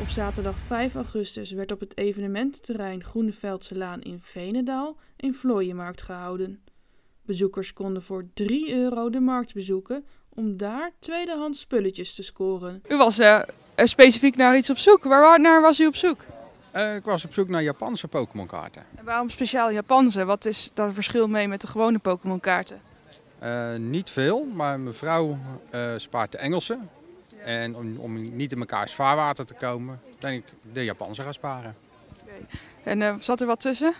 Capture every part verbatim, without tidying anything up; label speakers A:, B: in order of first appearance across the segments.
A: Op zaterdag vijf augustus werd op het evenemententerrein Groenevaldselaan in Veenendaal een vlooienmarkt gehouden. Bezoekers konden voor drie euro de markt bezoeken om daar tweedehands spulletjes te scoren.
B: U was uh, specifiek naar iets op zoek. Waar naar was u op zoek?
C: Uh, ik was op zoek naar Japanse Pokémon-kaarten.
B: En waarom speciaal Japanse? Wat is daar verschil mee met de gewone Pokémon-kaarten?
C: Uh, niet veel, maar mijn vrouw uh, spaart de Engelse. Ja. En om, om niet in mekaars vaarwater te komen, denk ik de Japanse gaan sparen.
B: Okay. En uh, zat er wat tussen?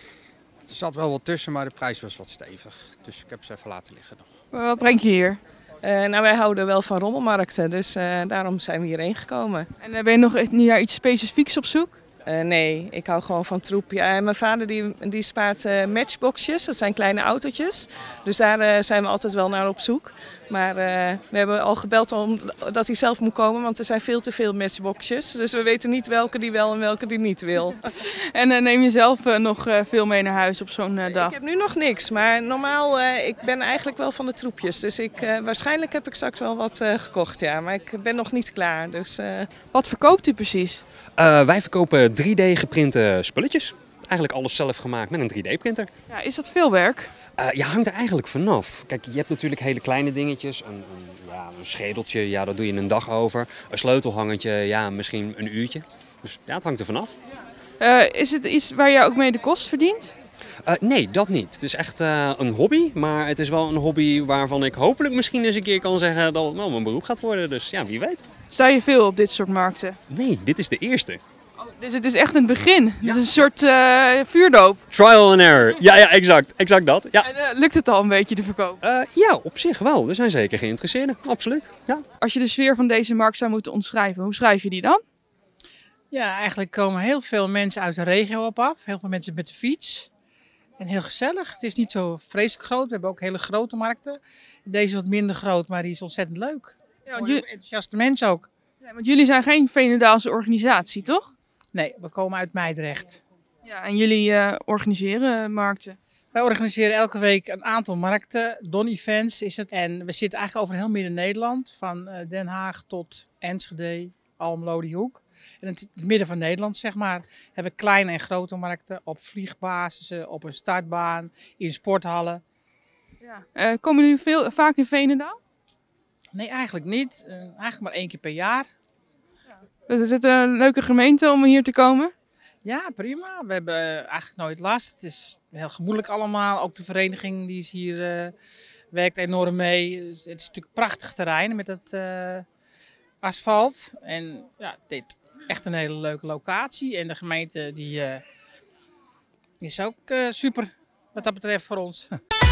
C: Er zat wel wat tussen, maar de prijs was wat stevig. Dus ik heb ze even laten liggen nog.
B: Maar wat breng je hier?
D: Uh, nou, wij houden wel van rommelmarkten, dus uh, daarom zijn we hierheen gekomen.
B: En uh, ben je nog niet naar iets specifieks op zoek?
D: Uh, nee, ik hou gewoon van troep. Ja, en mijn vader die, die spaart uh, matchboxjes, dat zijn kleine autootjes. Dus daar uh, zijn we altijd wel naar op zoek. Maar uh, we hebben al gebeld om, dat hij zelf moet komen, want er zijn veel te veel matchboxjes. Dus we weten niet welke die wel en welke die niet wil.
B: En uh, neem je zelf uh, nog uh, veel mee naar huis op zo'n uh, dag?
D: Ik heb nu nog niks, maar normaal, uh, ik ben eigenlijk wel van de troepjes. Dus ik, uh, waarschijnlijk heb ik straks wel wat uh, gekocht, ja. Maar ik ben nog niet klaar. Dus, uh...
B: Wat verkoopt u precies?
E: Uh, wij verkopen drie D geprinte spulletjes. Eigenlijk alles zelf gemaakt met een drie D printer.
B: Ja, is dat veel werk?
E: Uh, je hangt er eigenlijk vanaf. Kijk, je hebt natuurlijk hele kleine dingetjes. Een, een, ja, een schedeltje, ja, daar doe je een dag over. Een sleutelhangertje, ja, misschien een uurtje. Dus ja, het hangt er vanaf.
B: Uh, is het iets waar je ook mee de kost verdient?
E: Uh, nee, dat niet. Het is echt uh, een hobby. Maar het is wel een hobby waarvan ik hopelijk misschien eens een keer kan zeggen dat het wel mijn beroep gaat worden. Dus ja, wie weet.
B: Sta je veel op dit soort markten?
E: Nee, dit is de eerste.
B: Oh, dus het is echt een begin. Het ja. is een soort uh, vuurdoop.
E: Trial and error. Ja, ja, exact. Exact dat. Ja.
B: En, uh, lukt het al een beetje te verkopen?
E: Uh, ja, op zich wel. Er zijn zeker geïnteresseerden. Absoluut. Ja.
B: Als je de sfeer van deze markt zou moeten omschrijven, hoe schrijf je die dan?
F: Ja, eigenlijk komen heel veel mensen uit de regio op af. Heel veel mensen met de fiets. En heel gezellig. Het is niet zo vreselijk groot. We hebben ook hele grote markten. Deze is wat minder groot, maar die is ontzettend leuk. Ja, want jullie... enthousiaste mensen ook.
B: Ja, want jullie zijn geen Veenendaalse organisatie, toch?
F: Nee, we komen uit Meidrecht.
B: Ja, en jullie uh, organiseren markten?
F: Wij organiseren elke week een aantal markten. Don Events is het. En we zitten eigenlijk over heel Midden-Nederland. Van uh, Den Haag tot Enschede, Almelo, die hoek. En in het midden van Nederland, zeg maar, hebben we kleine en grote markten. Op vliegbasissen, op een startbaan, in sporthallen.
B: Ja. Uh, komen jullie veel, vaak in Veenendaal?
F: Nee, eigenlijk niet. Uh, eigenlijk maar één keer per jaar.
B: Ja. Is het een leuke gemeente om hier te komen?
F: Ja, prima. We hebben uh, eigenlijk nooit last. Het is heel gemoedelijk allemaal. Ook de vereniging die is hier uh, werkt enorm mee. Het is natuurlijk een prachtig terrein met het uh, asfalt. En ja, dit echt een hele leuke locatie. En de gemeente die uh, is ook uh, super wat dat betreft voor ons.